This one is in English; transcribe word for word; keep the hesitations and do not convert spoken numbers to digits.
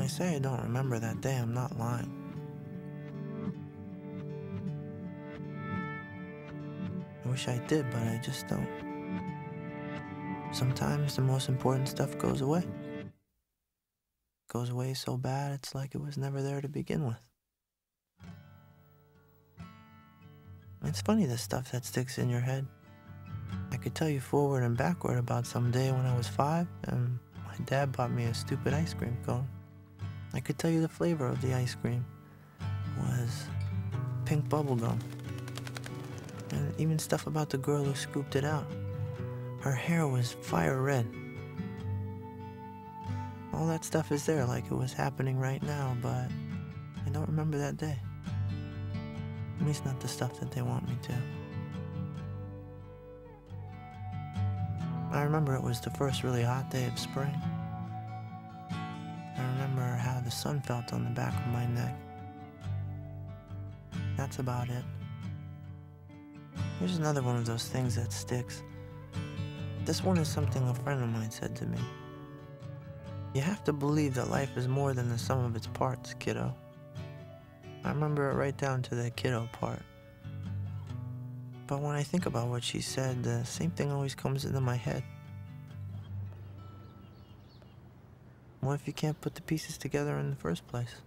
I say I don't remember that day, I'm not lying. I wish I did, but I just don't. Sometimes the most important stuff goes away. Goes away so bad, it's like it was never there to begin with. It's funny, the stuff that sticks in your head. I could tell you forward and backward about some day when I was five, and my dad bought me a stupid ice cream cone. I could tell you the flavor of the ice cream was pink bubble gum. And even stuff about the girl who scooped it out. Her hair was fire red. All that stuff is there like it was happening right now, but I don't remember that day. At least not the stuff that they want me to. I remember it was the first really hot day of spring. I remember how the sun felt on the back of my neck. That's about it. Here's another one of those things that sticks. This one is something a friend of mine said to me. You have to believe that life is more than the sum of its parts, kiddo. I remember it right down to the kiddo part. But when I think about what she said, the same thing always comes into my head. What if you can't put the pieces together in the first place?